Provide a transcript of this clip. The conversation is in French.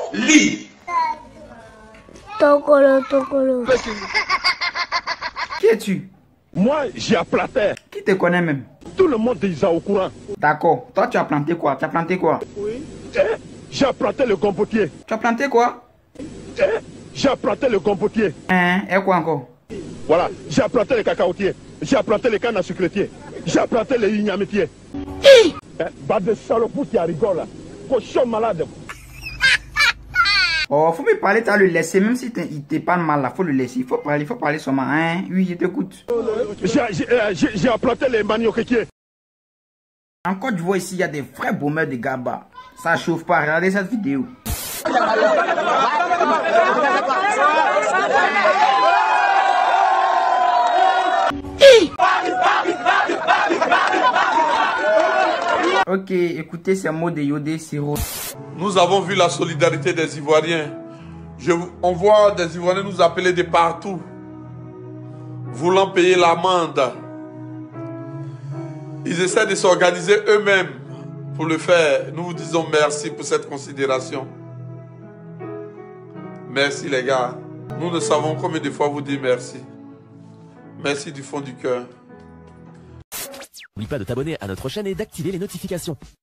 Lis. Tokolo, Tokolo. Qui es-tu? Moi, j'ai planté. Qui te connaît même? Tout le monde est déjà au courant. D'accord. Toi, tu as planté quoi? Tu as planté quoi? Oui. J'ai planté le compotier. Tu as planté quoi? J'ai planté le compotier. Et quoi encore? Voilà. J'ai planté le cacaotier. J'ai planté les cannes à sucretier. J'ai planté les ignametiers. Bah de salopou qui rigole. Cochon malade. Oh, faut me parler, tu as le laisser, même si il te parle mal là, faut le laisser. Il faut parler seulement, hein? Oui, je t'écoute. J'ai planté les manioquetiers. En Côte d'Ivoire, ici, il y a des vrais boomers de Gaba. Ça chauffe pas, regardez cette vidéo. Ok, écoutez ces mots de Yodé Siro. Nous avons vu la solidarité des Ivoiriens. On voit des Ivoiriens nous appeler de partout, voulant payer l'amende. Ils essaient de s'organiser eux-mêmes pour le faire. Nous vous disons merci pour cette considération. Merci les gars. Nous ne savons combien de fois vous dire merci. Merci du fond du cœur. N'oublie pas de t'abonner à notre chaîne et d'activer les notifications.